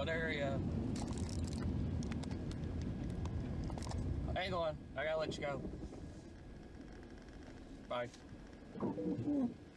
What area? Hang on. I gotta let you go. Bye.